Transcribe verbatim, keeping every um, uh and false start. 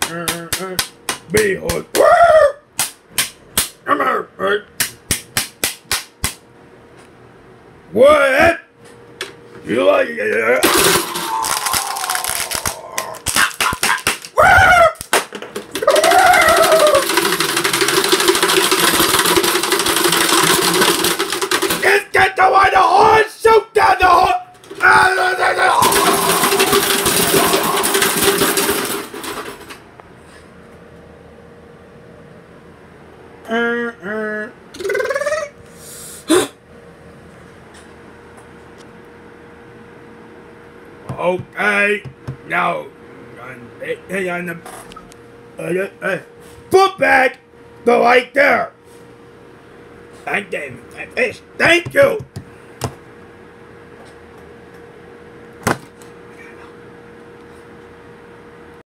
Behold. Come here. What? You like it? Just get the one the horse, shoot down the horse. Okay, now, hey, on the, uh, uh, foot back, go right there. Thank you. Thank you.